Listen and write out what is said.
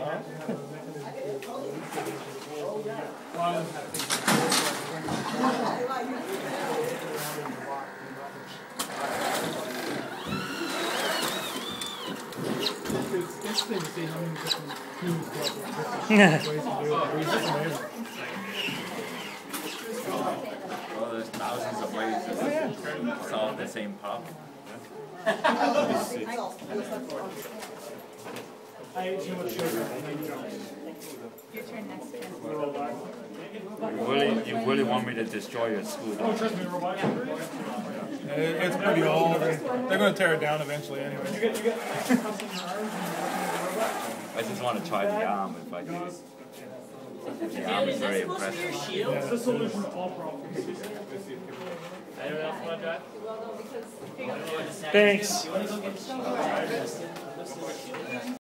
Well, there's thousands of ways to solve the same problem. Your turn next turn. You really want me to destroy your school? Oh, trust me, it's pretty old. They're going to tear it down eventually anyway. I just want to try the arm if I do. The arm is very impressive. It's the solution to all problems. Anyone else want to drive? Thanks.